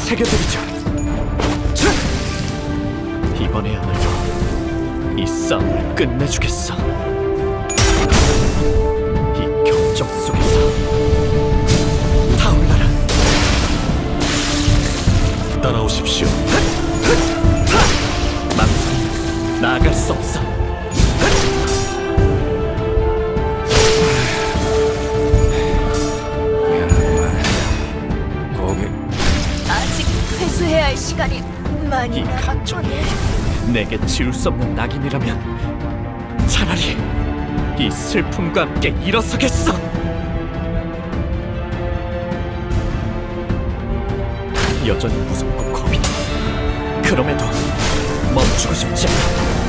새겨드리죠. 이번에야말로 이 싸움을 끝내주겠어. 이 격정 속에서 타올라라. 따라오십시오. 망설이면 나아갈 수 없어. 아직 회수해야 할 시간이 많이 이 감정이 남았거든. 내게 지울 수 없는 낙인이라면 차라리 이 슬픔과 함께 일어서겠어. 여전히 무섭고 겁이 나. 그럼에도 멈추고 싶지 않아.